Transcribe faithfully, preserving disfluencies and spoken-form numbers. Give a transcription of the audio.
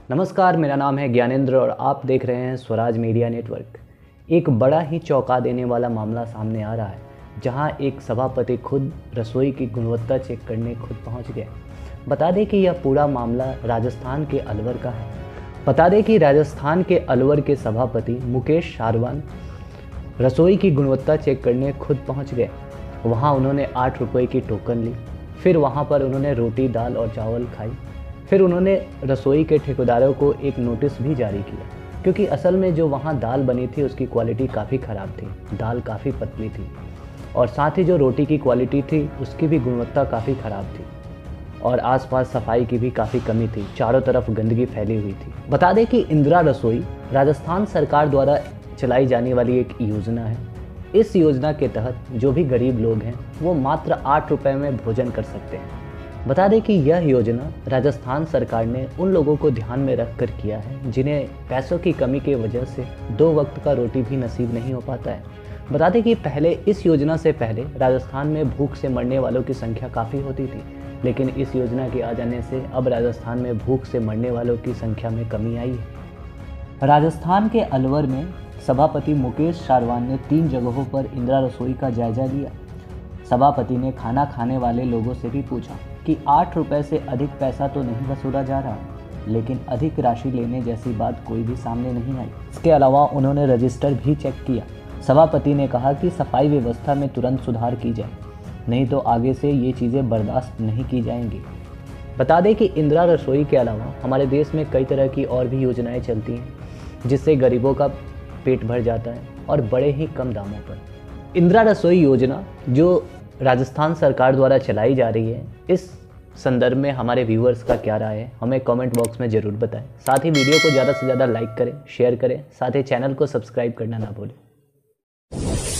नमस्कार, मेरा नाम है ज्ञानेंद्र और आप देख रहे हैं स्वराज मीडिया नेटवर्क। एक बड़ा ही चौंका देने वाला मामला सामने आ रहा है, जहां एक सभापति खुद रसोई की गुणवत्ता चेक करने खुद पहुंच गए। बता दें कि यह पूरा मामला राजस्थान के अलवर का है। बता दें कि राजस्थान के अलवर के सभापति मुकेश शारवान रसोई की गुणवत्ता चेक करने खुद पहुँच गए। वहाँ उन्होंने आठ रुपये की टोकन ली, फिर वहाँ पर उन्होंने रोटी, दाल और चावल खाई। फिर उन्होंने रसोई के ठेकेदारों को एक नोटिस भी जारी किया, क्योंकि असल में जो वहाँ दाल बनी थी उसकी क्वालिटी काफ़ी ख़राब थी। दाल काफ़ी पतली थी और साथ ही जो रोटी की क्वालिटी थी उसकी भी गुणवत्ता काफ़ी ख़राब थी और आसपास सफाई की भी काफ़ी कमी थी। चारों तरफ गंदगी फैली हुई थी। बता दें कि इंदिरा रसोई राजस्थान सरकार द्वारा चलाई जाने वाली एक योजना है। इस योजना के तहत जो भी गरीब लोग हैं वो मात्र आठ रुपये में भोजन कर सकते हैं। बता दें कि यह योजना राजस्थान सरकार ने उन लोगों को ध्यान में रखकर किया है जिन्हें पैसों की कमी की वजह से दो वक्त का रोटी भी नसीब नहीं हो पाता है। बता दें कि पहले इस योजना से पहले राजस्थान में भूख से मरने वालों की संख्या काफ़ी होती थी, लेकिन इस योजना के आ जाने से अब राजस्थान में भूख से मरने वालों की संख्या में कमी आई है। राजस्थान के अलवर में सभापति मुकेश शारवान ने तीन जगहों पर इंदिरा रसोई का जायजा लिया। सभापति ने खाना खाने वाले लोगों से भी पूछा कि आठ रुपए से अधिक पैसा तो नहीं वसूला जा रहा, लेकिन अधिक राशि लेने जैसी बात कोई भी सामने नहीं आई। इसके अलावा उन्होंने रजिस्टर भी चेक किया। सभापति ने कहा कि सफाई व्यवस्था में तुरंत सुधार की जाए, नहीं तो आगे से ये चीज़ें बर्दाश्त नहीं की जाएंगी। बता दें कि इंदिरा रसोई के अलावा हमारे देश में कई तरह की और भी योजनाएँ चलती हैं, जिससे गरीबों का पेट भर जाता है और बड़े ही कम दामों पर। इंदिरा रसोई योजना जो राजस्थान सरकार द्वारा चलाई जा रही है, इस संदर्भ में हमारे व्यूअर्स का क्या राय है हमें कमेंट बॉक्स में ज़रूर बताएं। साथ ही वीडियो को ज़्यादा से ज़्यादा लाइक करें, शेयर करें, साथ ही चैनल को सब्सक्राइब करना ना भूलें।